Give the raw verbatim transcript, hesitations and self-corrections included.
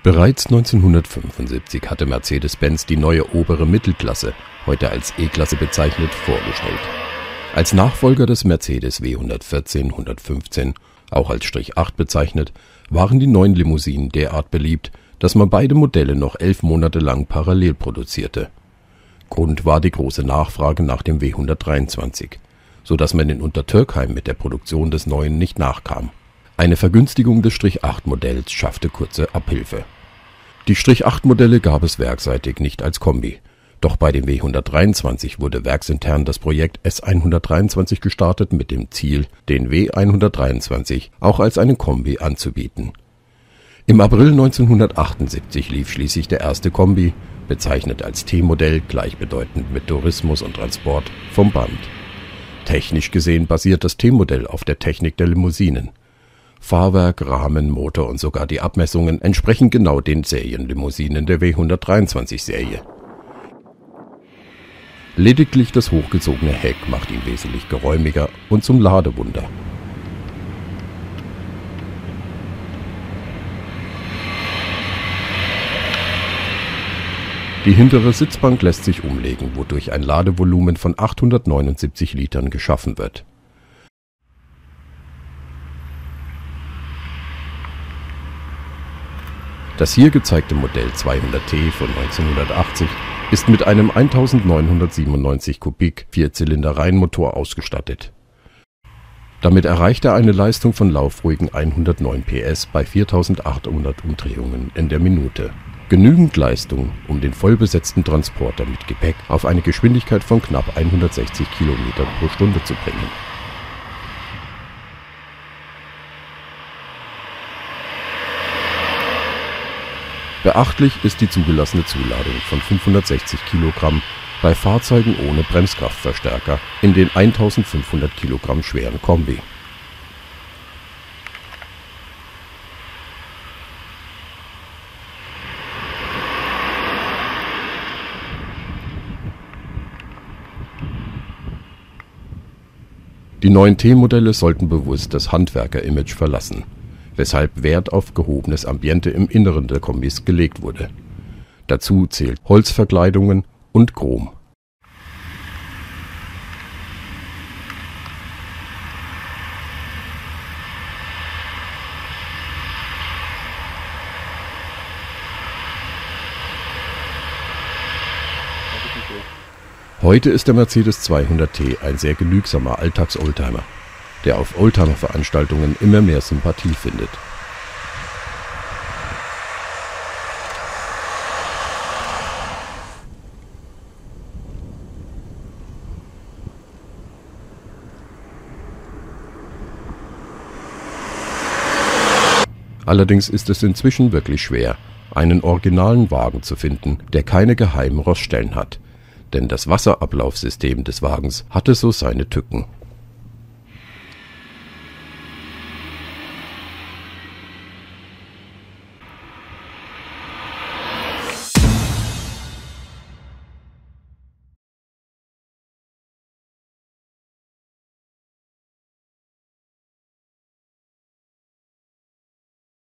Bereits neunzehnhundertfünfundsiebzig hatte Mercedes-Benz die neue obere Mittelklasse, heute als E-Klasse bezeichnet, vorgestellt. Als Nachfolger des Mercedes W hundertvierzehn hundertfünfzehn, auch als Strich acht bezeichnet, waren die neuen Limousinen derart beliebt, dass man beide Modelle noch elf Monate lang parallel produzierte. Grund war die große Nachfrage nach dem W hundertdreiundzwanzig, so dass man in Untertürkheim mit der Produktion des neuen nicht nachkam. Eine Vergünstigung des Strich acht Modells schaffte kurze Abhilfe. Die Strich acht Modelle gab es werksseitig nicht als Kombi, doch bei dem W hundertdreiundzwanzig wurde werksintern das Projekt S hundertdreiundzwanzig gestartet mit dem Ziel, den W hundertdreiundzwanzig auch als eine Kombi anzubieten. Im April neunzehnhundertachtundsiebzig lief schließlich der erste Kombi, bezeichnet als T-Modell, gleichbedeutend mit Tourismus und Transport, vom Band. Technisch gesehen basiert das T-Modell auf der Technik der Limousinen. Fahrwerk, Rahmen, Motor und sogar die Abmessungen entsprechen genau den Serienlimousinen der W hundertdreiundzwanzig-Serie. Lediglich das hochgezogene Heck macht ihn wesentlich geräumiger und zum Ladewunder. Die hintere Sitzbank lässt sich umlegen, wodurch ein Ladevolumen von achthundertneunundsiebzig Litern geschaffen wird. Das hier gezeigte Modell zweihundert T von neunzehnhundertachtzig ist mit einem eintausendneunhundertsiebenundneunzig Kubik Vierzylinder-Reihenmotor ausgestattet. Damit erreicht er eine Leistung von laufruhigen hundertneun P S bei viertausendachthundert Umdrehungen in der Minute. Genügend Leistung, um den vollbesetzten Transporter mit Gepäck auf eine Geschwindigkeit von knapp hundertsechzig Kilometern pro Stunde zu bringen. Beachtlich ist die zugelassene Zuladung von fünfhundertsechzig Kilogramm bei Fahrzeugen ohne Bremskraftverstärker in den eintausendfünfhundert Kilogramm schweren Kombi. Die neuen T-Modelle sollten bewusst das Handwerker-Image verlassen, weshalb Wert auf gehobenes Ambiente im Inneren der Kombis gelegt wurde. Dazu zählt Holzverkleidungen und Chrom. Heute ist der Mercedes zweihundert T ein sehr genügsamer Alltags-Oldtimer, der auf Oldtimer-Veranstaltungen immer mehr Sympathie findet. Allerdings ist es inzwischen wirklich schwer, einen originalen Wagen zu finden, der keine geheimen Roststellen hat, denn das Wasserablaufsystem des Wagens hatte so seine Tücken.